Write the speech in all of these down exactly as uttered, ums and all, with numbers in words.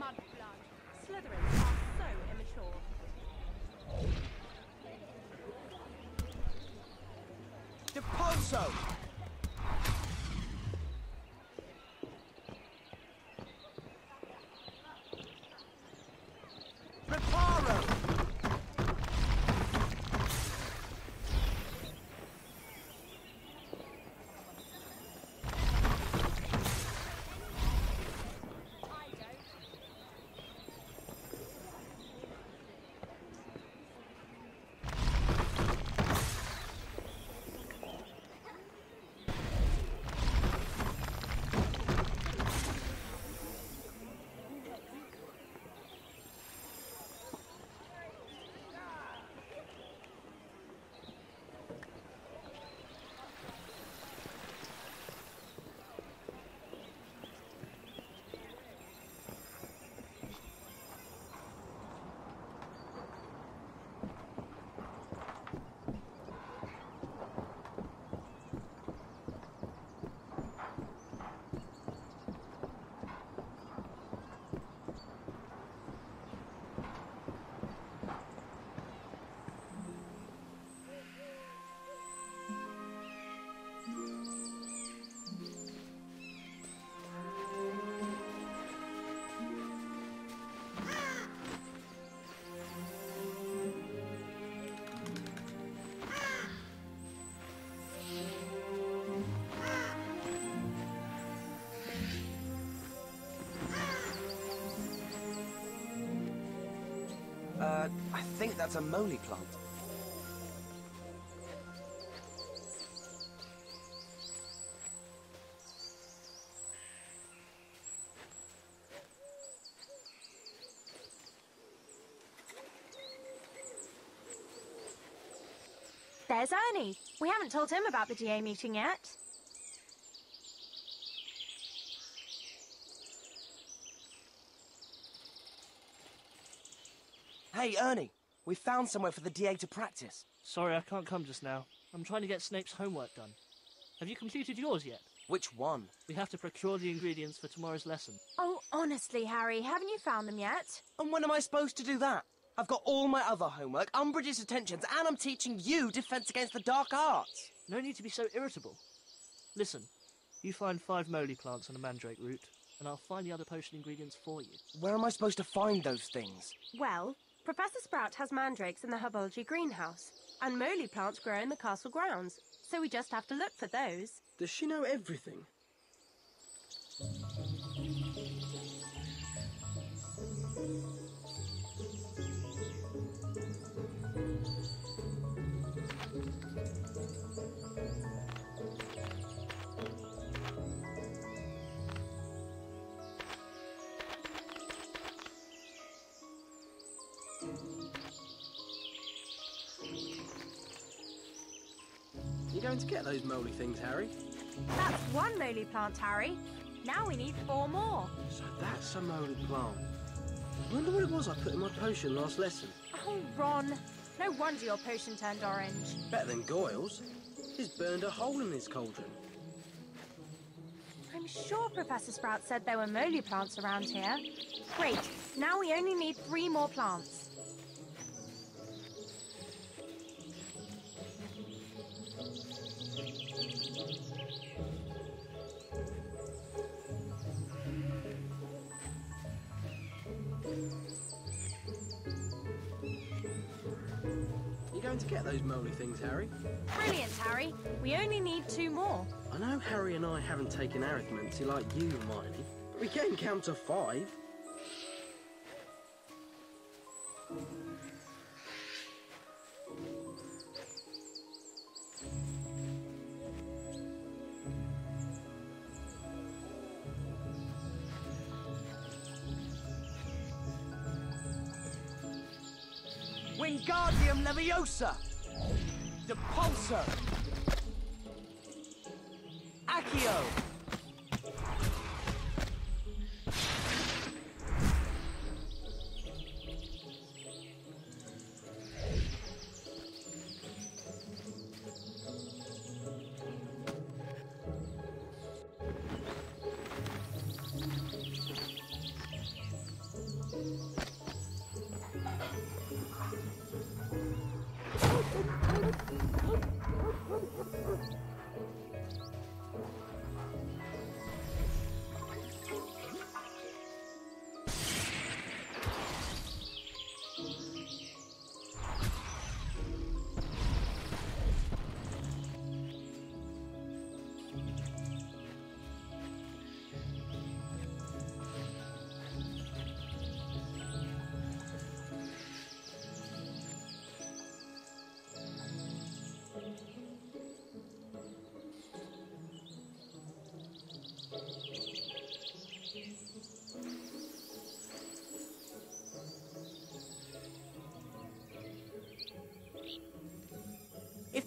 Mudblood. Slytherins are so immature. Depulso! Preparo! Uh, I think that's a moly plant. There's Ernie. We haven't told him about the D A meeting yet. Hey, Ernie, we found somewhere for the D A to practice. Sorry, I can't come just now. I'm trying to get Snape's homework done. Have you completed yours yet? Which one? We have to procure the ingredients for tomorrow's lesson. Oh, honestly, Harry, haven't you found them yet? And when am I supposed to do that? I've got all my other homework, Umbridge's attentions, and I'm teaching you Defense Against the Dark Arts. No need to be so irritable. Listen, you find five moly plants and a mandrake root, and I'll find the other potion ingredients for you. Where am I supposed to find those things? Well, Professor Sprout has mandrakes in the herbology greenhouse, and moly plants grow in the castle grounds, so we just have to look for those. Does she know everything? You going to get those moly things, Harry? That's one moly plant, Harry. Now we need four more. So that's a moly plant. I wonder what it was I put in my potion last lesson. Oh, Ron. No wonder your potion turned orange. Better than Goyle's. He's burned a hole in his cauldron. I'm sure Professor Sprout said there were moly plants around here. Great. Now we only need three more plants. You going to get those moly things, Harry? Brilliant, Harry. We only need two more. I know Harry and I haven't taken arithmancy like you, Hermione, but we can count to five. Wingardium Leviosa! Depulso! Accio!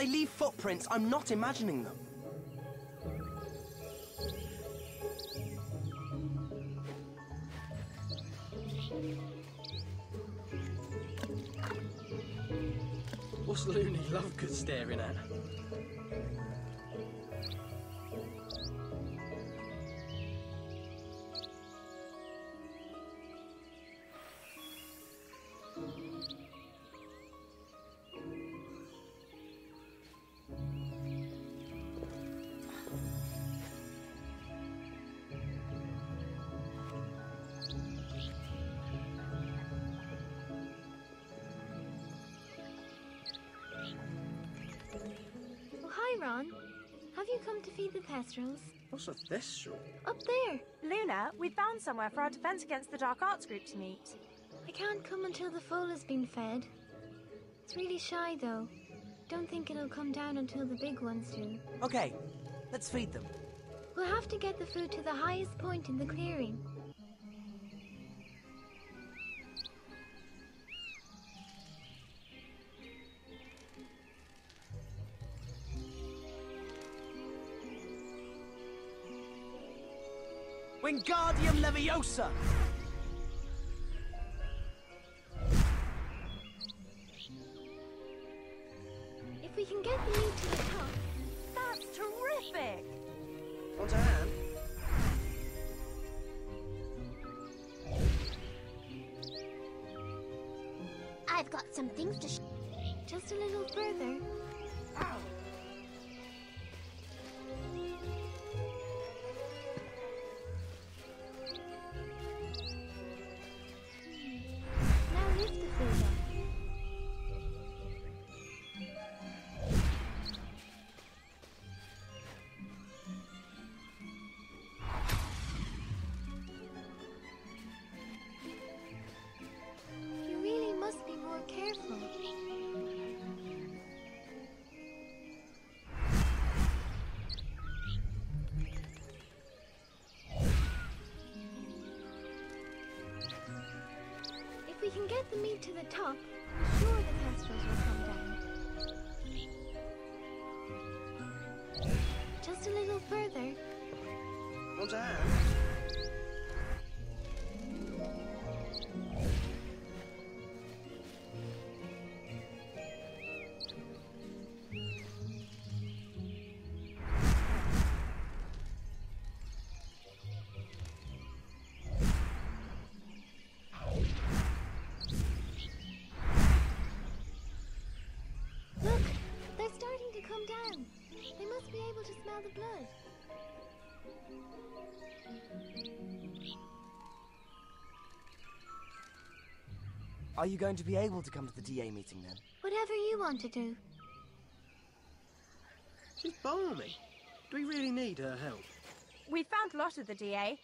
They leave footprints. I'm not imagining them. What's Looney Lovegood staring at? Ron, have you come to feed the Thestrals? What's a thestral? Up there. Luna, we found somewhere for our Defence Against the Dark Arts group to meet. I can't come until the foal has been fed. It's really shy, though. Don't think it'll come down until the big ones do. Okay, let's feed them. We'll have to get the food to the highest point in the clearing. Wingardium Leviosa! If we can get the meat to the top... That's terrific! Want a hand? I've got some things to sh... Just a little further. Ow. Now lift the food up. You really must be more careful. If we can get the meat to the top, I'm sure the Thestrals will come down. Just a little further. Want a hand? Look, they're starting to come down. They must be able to smell the blood. Are you going to be able to come to the D A meeting then? Whatever you want to do. She's balmy. Do we really need her help? We found a lot of the D A.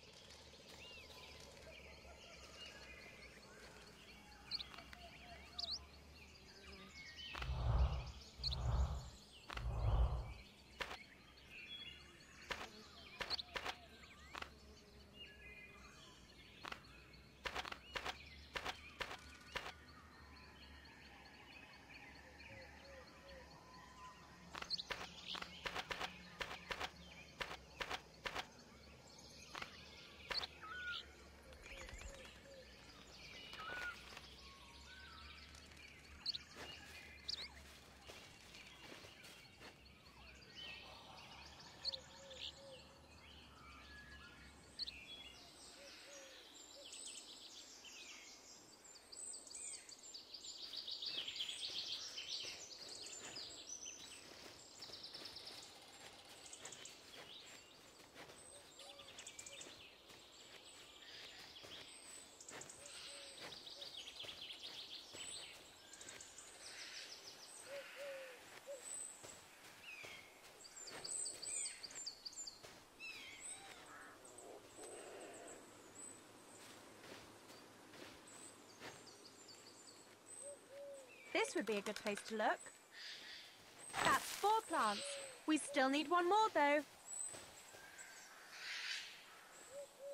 This would be a good place to look. That's four plants. We still need one more, though.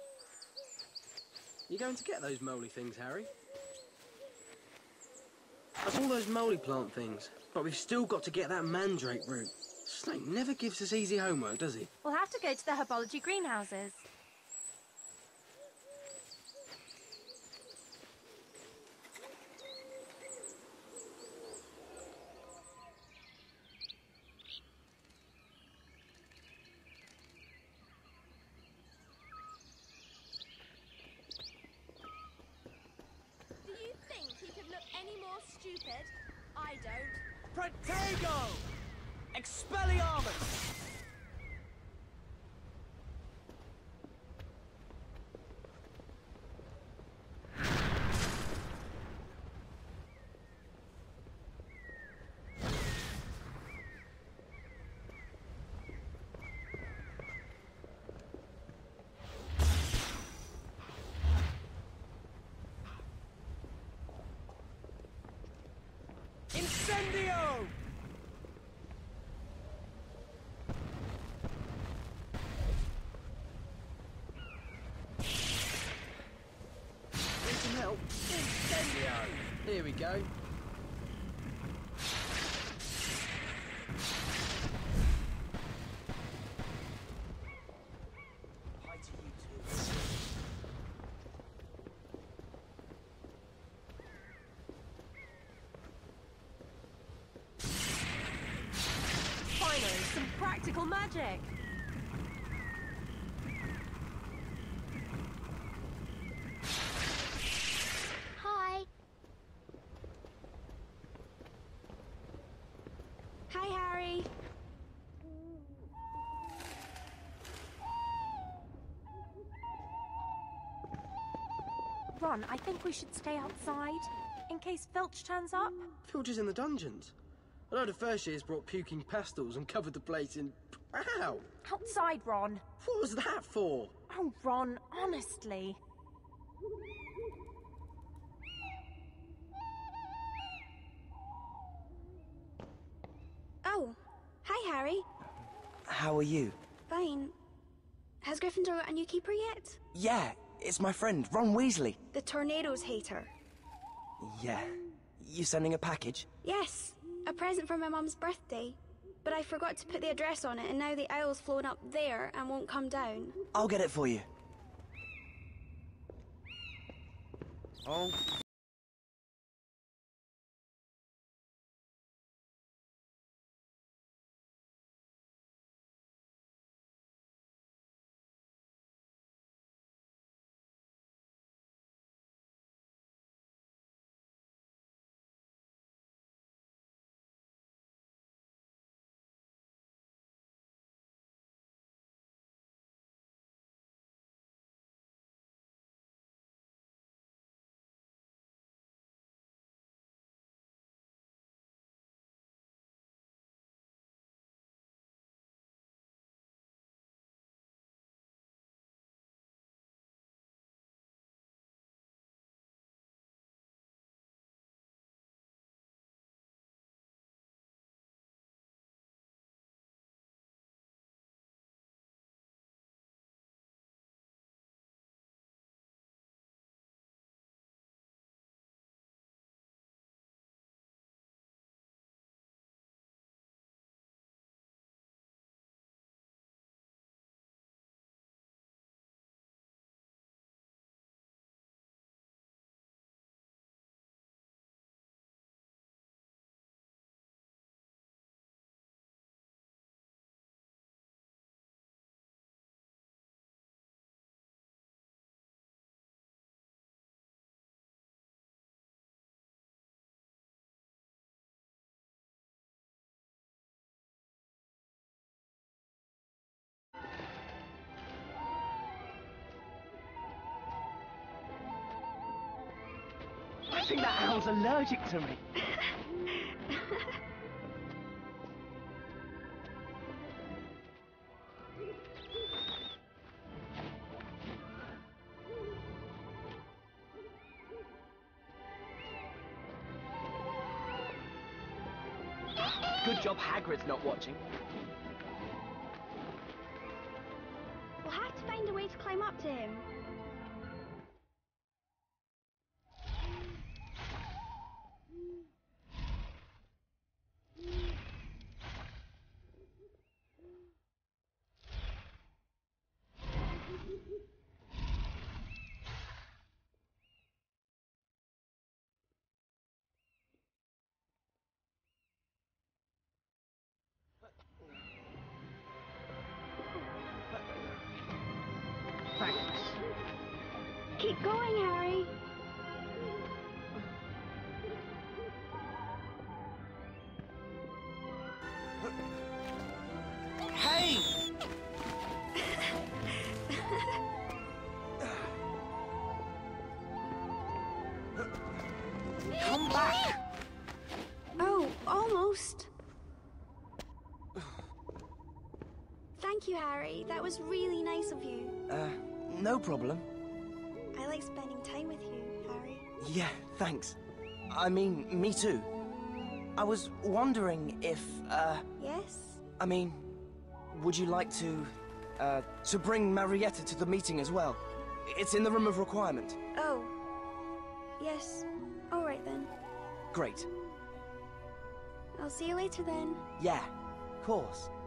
You going to get those moly things, Harry? That's all those moly plant things. But we've still got to get that mandrake root. Snake never gives us easy homework, does he? We'll have to go to the herbology greenhouses. Do you think he could look any more stupid? I don't. Protego! Expelliarmus! Incendio! Need some help? Incendio! Here we go. Hi to you too. Finally, some practical magic. Hi. Hi, Harry. Ron, I think we should stay outside, in case Filch turns up. Filch is in the dungeons. I know the first year's brought puking pastels and covered the place in... Ow! Outside, Ron. What was that for? Oh, Ron, honestly. Oh, hi, Harry. How are you? Fine. Has Gryffindor got a new keeper yet? Yeah, it's my friend, Ron Weasley. The Tornadoes hater. Yeah. You sending a package? Yes, a present for my mum's birthday. But I forgot to put the address on it, and now the owl's flown up there and won't come down. I'll get it for you. Oh. I think that owl's allergic to me. Good job Hagrid's not watching. We'll have to find a way to climb up to him. going, Harry. Hey! Come back! Oh, almost. Thank you, Harry. That was really nice of you. Uh, no problem. I like spending time with you, Harry. Yeah, thanks. I mean, me too. I was wondering if, uh... Yes? I mean, would you like to, uh, to bring Marietta to the meeting as well? It's in the room of requirement. Oh. Yes. All right, then. Great. I'll see you later, then. Yeah, of course.